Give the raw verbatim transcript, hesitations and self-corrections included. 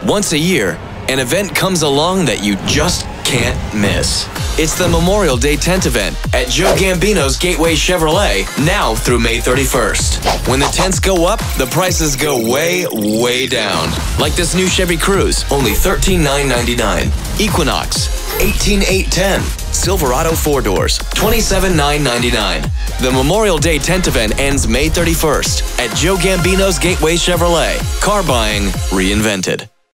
Once a year, an event comes along that you just can't miss. It's the Memorial Day tent event at Joe Gambino's Gateway Chevrolet, now through May thirty-first. When the tents go up, the prices go way, way down. Like this new Chevy Cruze, only thirteen thousand nine hundred ninety-nine dollars. Equinox, eighteen thousand eight hundred ten dollars. Silverado four doors, twenty-seven thousand nine hundred ninety-nine dollars. The Memorial Day tent event ends May thirty-first at Joe Gambino's Gateway Chevrolet. Car buying reinvented.